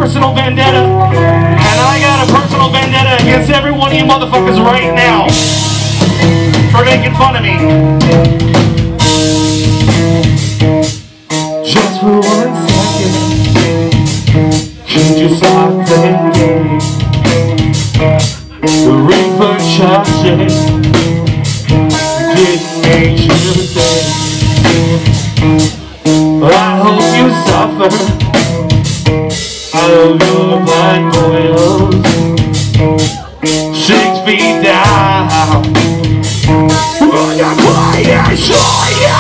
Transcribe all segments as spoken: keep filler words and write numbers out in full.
personal vendetta, and I got a personal vendetta against every one of you motherfuckers right now for making fun of me. Just for one second, could you stop playing games? The reaper charges didn't make you think. I hope you suffer out of your blood boils six feet down. When you're playing for you.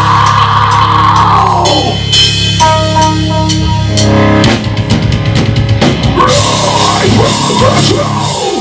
Right from the show.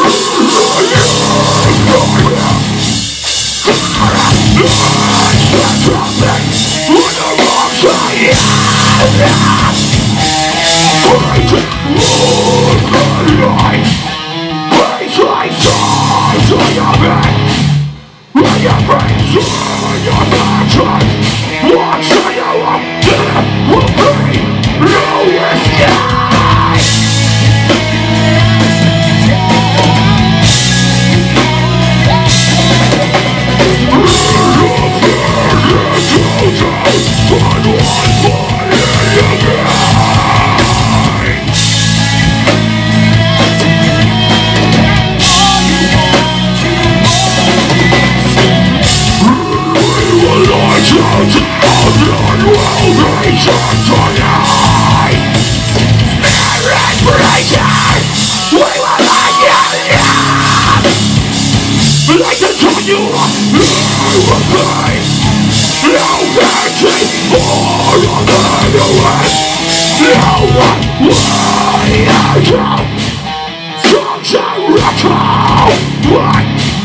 I can tell you, no pain, no vanity, or otherwise, no one way out. Such a record, what?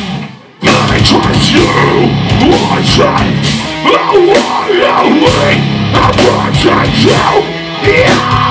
I trust you, one time, I want away, I protect you, yeah.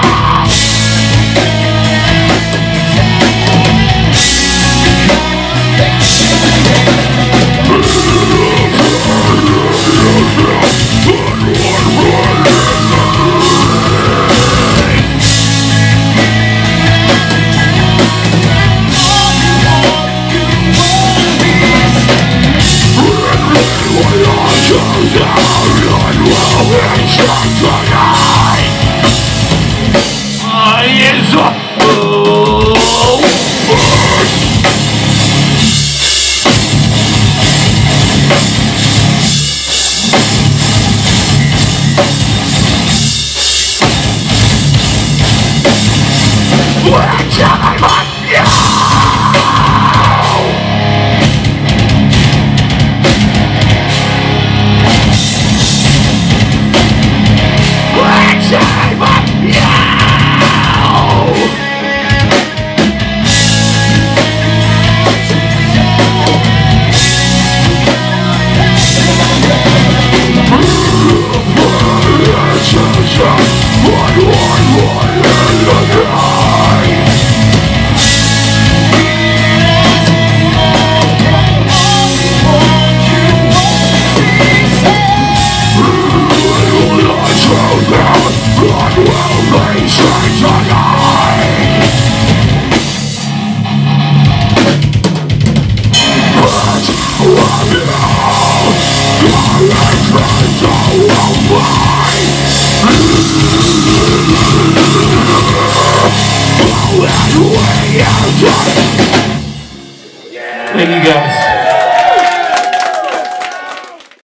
Thank you guys.